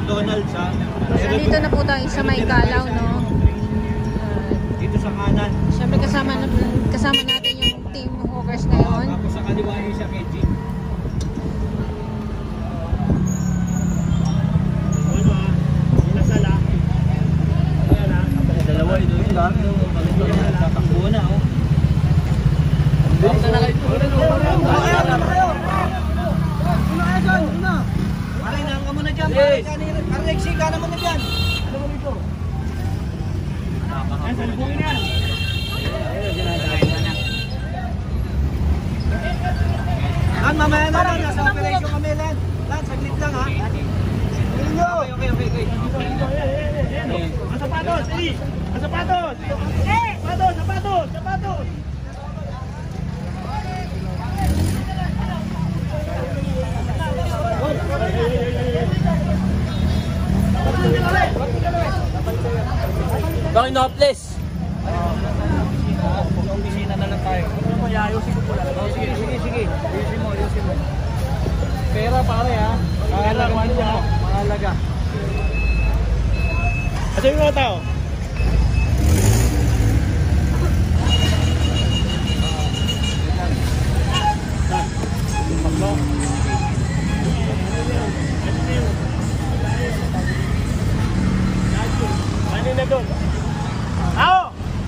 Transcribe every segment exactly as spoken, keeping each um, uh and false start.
McDonald's ha. So, dito na po tayo sa may Kalaw, no? Dito sa kanan. Siyempre kasama, na, kasama natin yung team hawkers ngayon. Tapos sa kaliwa yung siya kay Jim. Ano ha? Inasal ha? Ayan ha? Dalawa ito yung dami. Tatakbo na oh. Basta na kayo. Una kayo dyan, una. Maray, nang ka muna dyan. Alexi, ka na muna dyan. Ano mo dito? Ayan, salubungin yan. Lan, mamaya na lang. Nasa operation kami, Lan. Lan, saglit lang ha. Okay, okay, okay. Ang sapatos, eh! Ang sapatos! Sapatos, sapatos, sapatos! Bakit na-place? Sa opisina na lang tayo. Ayusin ko po lang. Sige, sige, sige. Ayusin mo, ayusin mo. Pera pare ha. Pera, mahalaga. Mahalaga. Asa yung mga tao? Paglo. Ano na doon? Tao!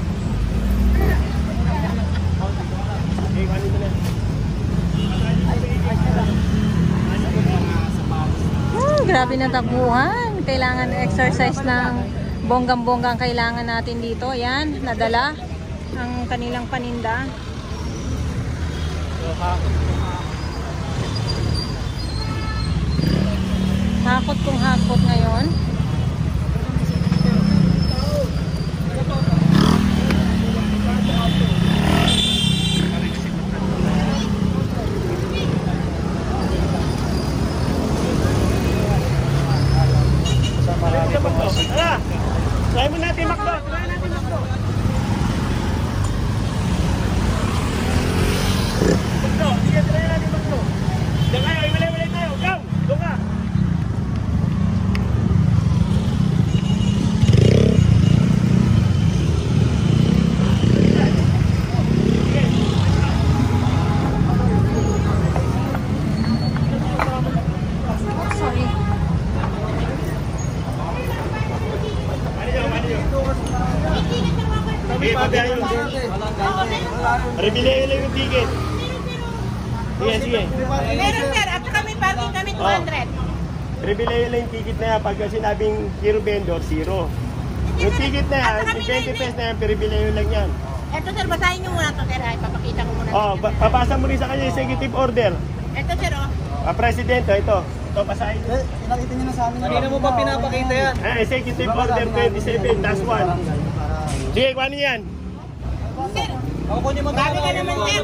Hmm, grabe na takbuhan. Kailangan exercise ng bonggang-bonggang kailangan natin dito. Ayan, nadala ang kanilang paninda. Hakot kung hakot ngayon. Tara! Try mo natin Macdo! Try natin Macdo! Macdo! Sige, try natin Macdo! Diyan kayo, iwalay-walay tayo! Go! Go ka! Sorry. Okay, pabiyahin yung Rebili lang yung ticket. Sige, sige. Meron sir, at kami parking kami two hundred. Rebili lang yung ticket na yan. Pagka sinabing zero vendor, zero. Yung ticket na yan, yung twenty pesos na yan, rebili lang yan. Eto sir, basahin nyo muna to sir. Ay, papakita ko muna. Oh, dito, sir. papasa mo rin sa kanya yung executive order. Eto sir, oh. Ah, Presidente, ito. Ito, basahin. Eh, pinakita niyo na sa amin. Kanina mo ba pinapakita yan? Ah, executive order twenty-seven dash one. Sige, kuha niyo yan. Sir, Ako niyo mo grabe ka naman sir.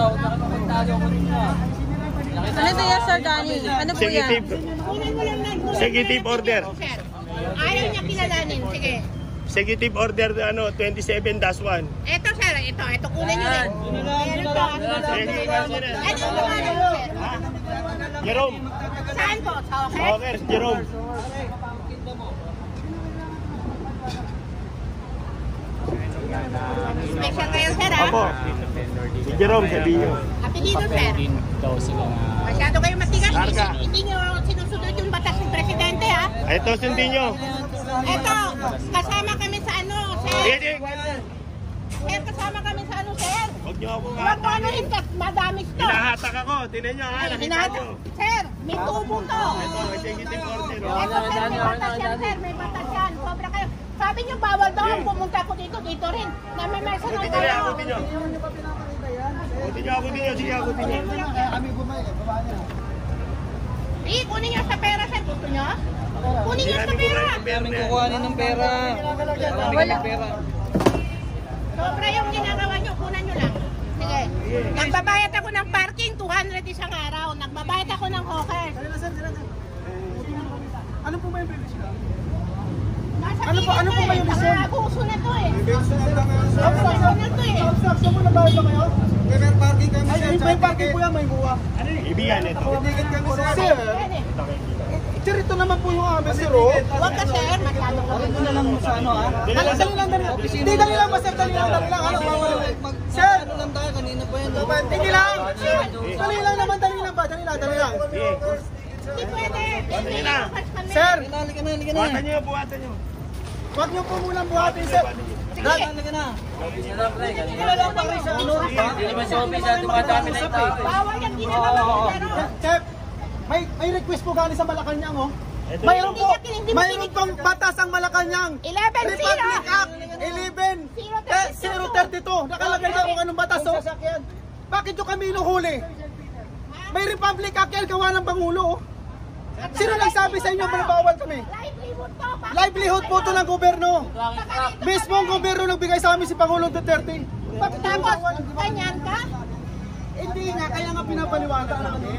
Ano ito yan, Sir Danny? Ano po yan? Executive, Kunin mo lang lang. Executive order. Sir, ayaw niya kilalanin. Sige. executive order ano twenty-seven dash one. Eto sir, ito. Ito kunin nyo rin. Meron to. Sige, kasi na. Eto yung pangalan mo sir. Jerome. Saan po? Sa okay? Okay, Jerome. Special kayo sir ha? Opo. Si Jerome, sabihin nyo. Apelido sir. Masyado kayo matigas. Larga. Hindi, hindi nyo sinusunod yung batas ng presidente ha? Ito, sundin nyo. Eto, kasama kami sa ano, sir. Sige, Sir, kasama kami sa ano, sir. huwag nyo akong Huwag mo ano rin, madami to. hinahatak ako. Tinan nyo ha, Ay, nakita hinata. nyo. Sir, may tubo to. Ito, executive order. Eto, oh. sir, may batas yan, sir. May batas yan. Sobra kayo. Sabi nyo, bawal daw ang pumunta ko dito, dito rin. Na may mesa na Abutin nyo, kayo. abutin nyo. Abutin nyo, abutin nyo. Sige, abutin nyo. Kami bumay, baba niya. Eh, kunin nyo sa pera, sir. Gusto nyo? Kunin nyo sa pera. Kami kukuhanin ng pera. Kami Wala. ng pera. Sobra yung ginagawa nyo. Kunan nyo lang. Sige. Nagbabayad ako ng parking, two hundred isang araw. Nagbabayad ako ng hawker. Ano po ba yung previous lang? Nasa Ano po- ano po ba yung reason? Abuso na to eh. Abuso Abuso na to eh. Stop, stop mo na ba kayo? May parking kami. Ay, may parking po yan, may buwa. Ibigan ito. Ticket kami sir. Pwede. Sir, ito naman po yung amin, sir, oh. Huwag ka, sir. Masyado ka. Ano na lang sa ano ha? Dali lang, dali lang, dali lang. Hindi, dali lang, basta dali lang, dali lang. Ano, sir, Ano lang tayo, kanina pa yan. hindi lang. Dali lang naman, dali lang ba? Dali lang, dali lang. Hindi pwede. Hindi na. Sir, Halika na, halika na. Buhatan nyo, buhatan nyo. wag niyo po munang buhatin, sir. Dad, halika na. Kilala ko pa kayo sa ano? Hindi naman sa office, dumadami na yung tao. Bawal yung ginagawa mo, pero... Chef, may may request po galing sa Malacanang, oh. Mayroon po, mayroon pong batas ang Malacanang. eleven zero. Republic Act eleven zero thirty-two. Nakalagay na kung anong batas, oh. Bakit yung kami inuhuli? May Republic Act yan, gawa ng Pangulo, oh. Sino nagsabi sa inyo na bawal kami? Livelihood to. Livelihood po ito ng gobyerno. Mismo ang gobyerno nagbigay sa amin si Pangulong Duterte. Bakit tayo Tapos, bawal? ganyan ka? Hindi nga, kaya nga pinapaliwanag namin.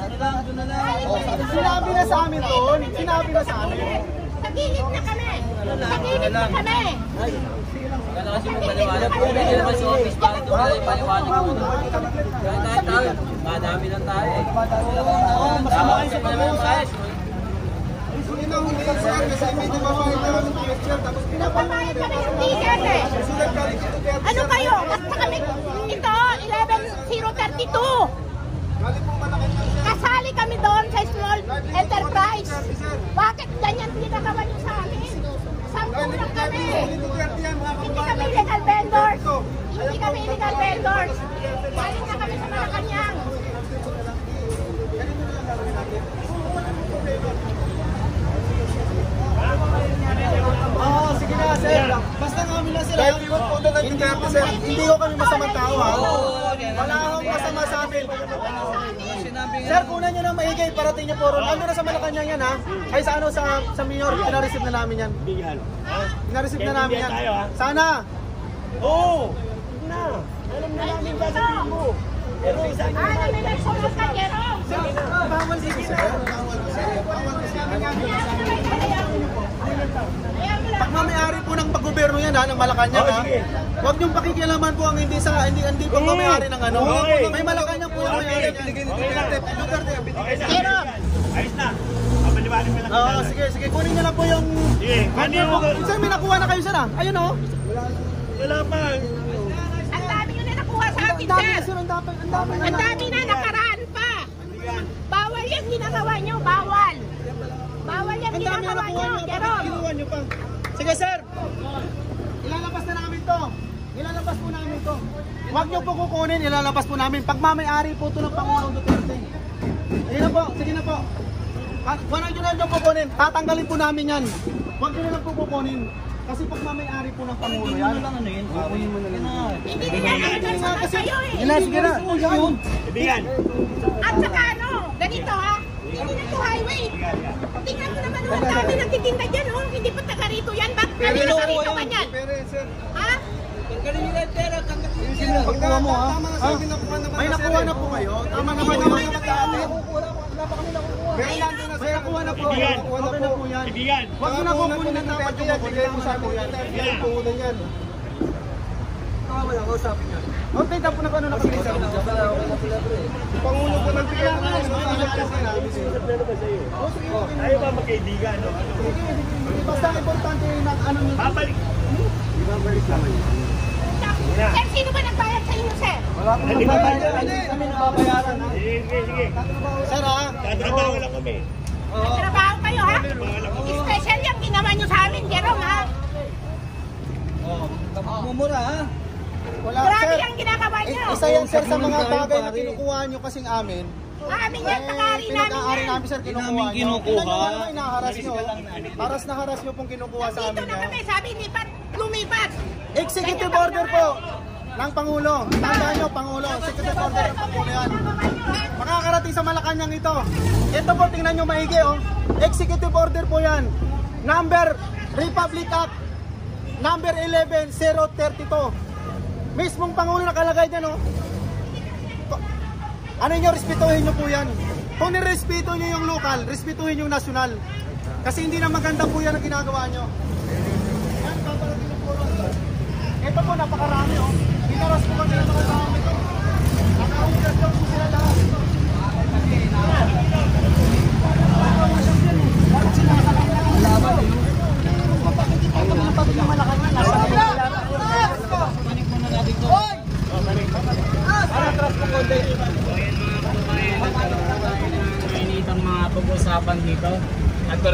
Sinabi na sa amin doon, sinabi na sa amin. Sa gilid na kami. Sa gilid na kami. Kala kasi mo paliwanag po, hindi naman sa office, bakit ito pala yung paliwanag mo? Kaya tayo tayo, madami lang tayo eh. Oo, masama kayo sa pag-uusay. Hindi na huli yan, sir, kasi may nagbabayad na kami ng question, tapos Nagbabayad kami ng ticket eh. Sulat galing sa Duterte. Ano kayo? Basta kami, ito, eleven zero thirty-two. Galing po Malacanang, sir. Kasali kami doon sa small enterprise. Bakit ganyan ginagawa niyo sa amin? Sampu lang kami. Galing Duterte yan, mga Hindi kababayan. kami illegal vendors. Hindi kami illegal vendors. Galing na kami sa Malacanang. Oo, sige na, sir. Basta kami na sila. Livelihood po ito ng Duterte, sir. Hindi ko kami masamang tao, ha? Wala akong masama sa amin. Sir, kunan nyo ng maigay, parating nyo po ron. Ano na sa Malacanang yan, ha? Ay, sa ano, sa, sa mayor, pinareceive na namin yan. Bigyan. Pinareceive na namin yan. tayo, ha? Sana. Oo! Na! Alam na namin ba sa mo? Pero sa inyo, Ah, nami-mensunan ka, Jerome. Bawal dito, sir. Bawal po, sir. Bawal po, sir. Pag mamayari po ng paggoberno yan, ha, ng Malacanang, ha? Huwag niyong pakikialaman po ang hindi sa hindi hindi po mamayari ng ano. Okay. May Malacanang po yung mayari. Binigay ni Duterte. Duterte, binigay sa Pero, ayos na. Papaliwanag mo lang. Oo, sige, sige. Kunin niyo lang po yung... Sige, ano yung... Sir, may nakuha na kayo, sir, ha? Ayun, oh. Wala pa. ang dami nyo na nakuha sa akin, Ang dami, sir. sir. Ang dami, ang dami na. Ang dami na, nakaraan pa. Bawal yung ginagawa nyo, bawal. Bawal yung Ang dami na ginagawa nakuha nyo, niyo. Bakit Jerome. kinuha niyo pa? Sige, sir. Ilalabas na namin to. Ilalabas po namin to. Huwag niyo po kukunin, ilalabas po namin. Pagmamayari po ito ng Pangulong Duterte. Sige na po, sige na po. Huwag niyo na yung kukunin. Tatanggalin po namin yan. Huwag niyo na lang po kukunin. Kasi pagmamayari po ng Pangulo yan. Ano yun? Kukunin mo na lang. Hindi ginagawa sa Kasi, kayo eh. sige na, sige na. Ibigyan. At saka ano, ganito ha, hindi na to highway. Tingnan mo naman, oh, ang dami nagtitinda dyan, oh. Hindi pa taga rito yan. Bakit kanino sa rito ka niyan? Ha? Pagkuha mo, ha? Ha? May nakuha na po kayo. Tama naman naman yung dati. May nakuha na po. Ibigyan. Okay na po yan. Ibigyan. Huwag mo na kukunin ng dapat yung kukunin. Tama na po yan. Ibigyan. Puhunan yan. Tama na, kausapin yan. Okay, tapos na paano nakabili sa mga. Pangulo po ng pila. Tayo ba magkaibigan? No? Ano? Basta importante na ano nyo. Babalik. Ibabalik naman yun. Sir, sino ba nagbayad sa inyo, sir? Wala po nababayaran. Kami nababayaran. ha? Sige, sige, sige. Sir, ha? Tatrabaho lang kami. Trabaho kayo, ha? Tatrabaho lang kami. Special yung ginawa nyo sa amin, Jerome, ha? Mumura ha? Wala, Grabe sir. yung ginagawa Eh, nyo. Isa yan, sir, sa mga bagay na kinukuha nyo kasing amin. Amin yan, pag-ari namin Pinag-aari yan. namin, sir, kinukuha namin nyo. kinukuha. Tingnan nyo naman, inaharas nyo. Haras na haras nyo pong kinukuha sa Dito amin. na nyo. kami, sabi lipat, lumipat. Executive order po ng Pangulo. Tandaan nyo, Pangulo. Executive order ng Pangulo yan. Makakarating sa Malacanang ito. Ito po, tingnan nyo maigi, oh. Executive order po yan. Number, Republic Act, number eleven zero thirty-two. Mismong Pangulo nakalagay dyan, oh. Ano nyo, respetuhin nyo po yan. Kung nirespeto nyo yung local, respetuhin yung national. Kasi hindi na maganda po yan ang ginagawa nyo. Yan, paparating yung puro. Ito po, napakarami, oh. Binaras po kami ng mga tao ito. Nakahugas lang po sila lahat.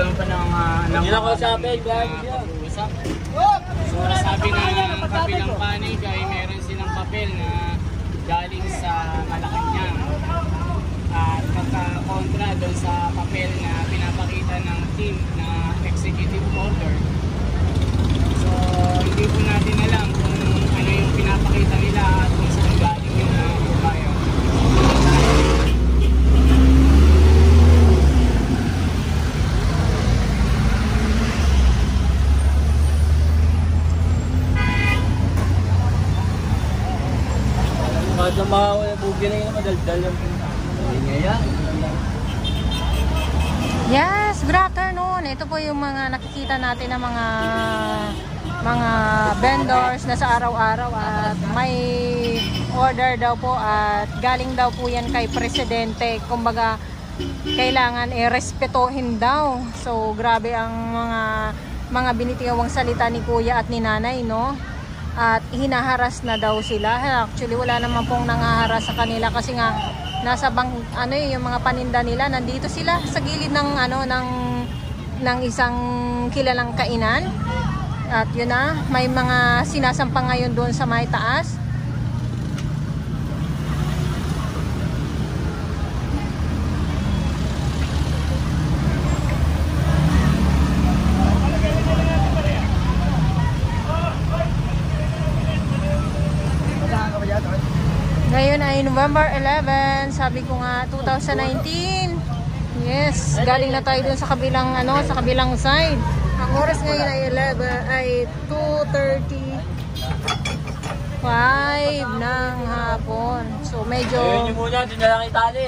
kami pa ng uh, ng Hindi na ko sabi, guys. pag-uusap. So sabi nga ng kabilang panig ay meron silang papel na galing sa Malacanang at pagka-kontra doon sa papel na pinapakita ng team na executive order. So hindi po natin alam kung ano yung pinapakita nila at kung saan galing yung uh, bayan. Kahit na makawala bugi na yun, madaldal yung ngayon. Yes, good afternoon. Ito po yung mga nakikita natin na mga mga vendors na sa araw-araw at may order daw po at galing daw po yan kay Presidente. Kumbaga, kailangan i-respetuhin daw. So, grabe ang mga mga binitiwang salita ni Kuya at ni Nanay, no? At hinaharas na daw sila. Actually, wala naman pong nangaharas sa kanila kasi nga nasa bang ano yung mga paninda nila, nandito sila sa gilid ng ano ng ng isang kilalang kainan. At yun na, may mga sinasampang ngayon doon sa may taas. Ngayon ay November eleven, sabi ko nga two thousand nineteen. Yes, galing na tayo dun sa kabilang ano, sa kabilang side. Ang oras ngayon ay eleven ay two thirty-five ng hapon. So medyo Ayun yung muna, hindi na lang itali.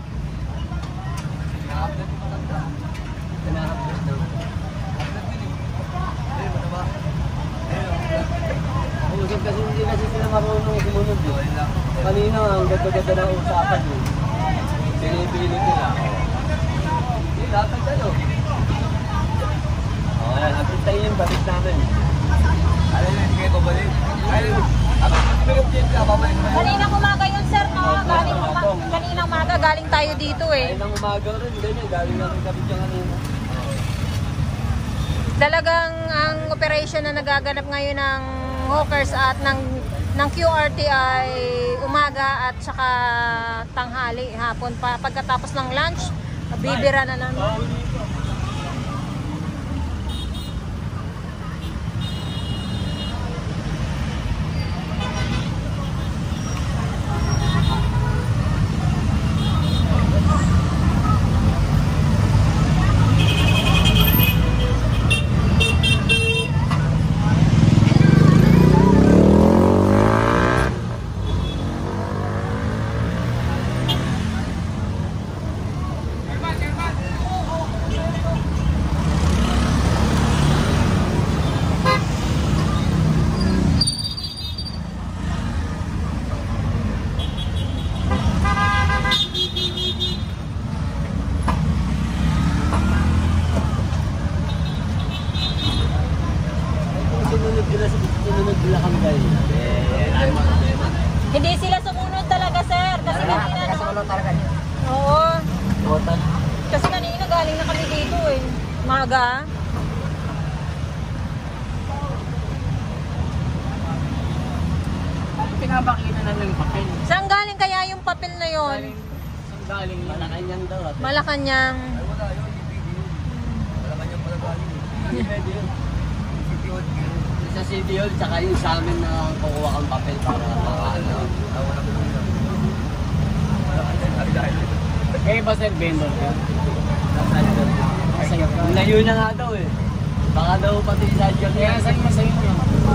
Usap kasi hindi kasi sila marunong sumunod eh. Kanina ang ganda-ganda ng usapan eh. Pinipili nila. Hindi, dapat ano. O ayan, napintayin yung balik namin. Alam na, hindi ko balik. kaninang umaga yun, sir, no? Galing umaga, kaninang umaga galing tayo dito eh. Kaninang umaga rin, ganyan. Galing namin kapit yung kanina. Talagang ang operation na nagaganap ngayon ng hawkers at ng ng Q R T ay umaga at saka tanghali, hapon pa. Pagkatapos ng lunch, bibira na naman. Hindi sila sumunod talaga, sir. Kasi kanina, no? Oo. Kasi kanina galing na kami dito eh. Maga. Pinapakita na yung papel. Saan galing kaya yung papel na yon? Saan galing? Malacanang daw. ate. Malacanang. Hindi pwede yun. Sa City Hall, tsaka yung sa amin na kukuha kang papel para makaano. Kayo ba sir, vendor ka? Masaya. Layo na nga daw eh. Baka daw pati sa dyan. Kaya saan masaya mo?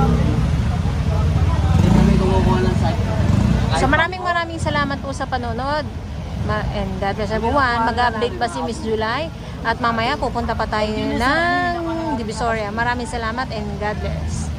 Hindi kami kumukuha ng site. So maraming maraming salamat po sa panonood. Ma- And God bless everyone. Mag-update pa si Miss July. At mamaya pupunta pa tayo ng Divisoria. Maraming salamat and God bless.